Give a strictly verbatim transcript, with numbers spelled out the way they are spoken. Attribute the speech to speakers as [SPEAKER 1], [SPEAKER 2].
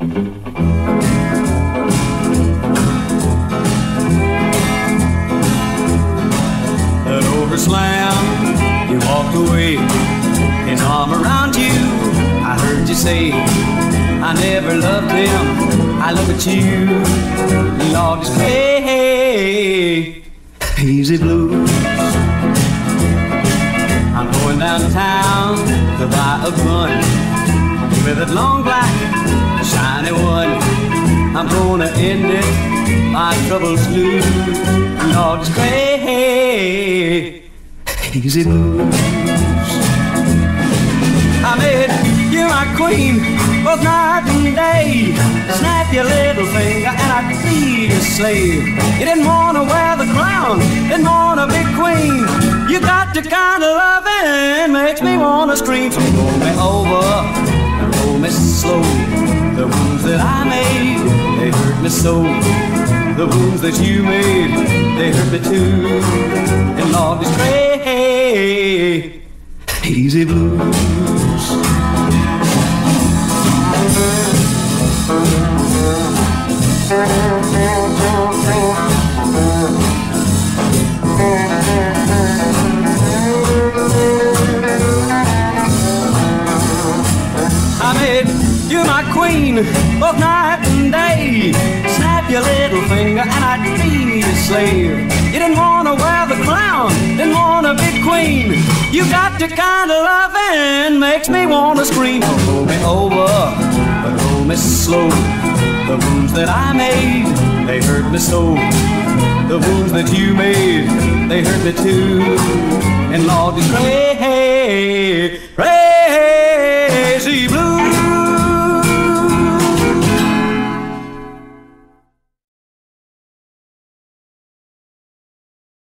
[SPEAKER 1] The door slammed, you walked away, his arm around you, I heard you say, I never loved him, I look at you, Lord, it's crazy blues. I'm going downtown to buy a gun with that long black shiny one. I'm gonna end it, my troubles lose, Lord, it's crazy blues. I made you my queen, both night and day. Snap your little finger and I'd be your slave. You didn't want to wear the crown, didn't want to be queen. You got the kind of loving makes me want to scream. So roll me over and roll me slow. The wounds that I made, they hurt me so. The wounds that you made, they hurt me too. And Lord, it's crazy blues. I made you my queen, both night and day. Snap your little finger and I'd be your slave. You didn't want to wear the crown, didn't want to be queen. You got the kind of loving makes me want to scream. So roll me over, but roll me slow. The wounds that I made, they hurt me so. The wounds that you made, they hurt me too. And Lord, it's crazy, crazy.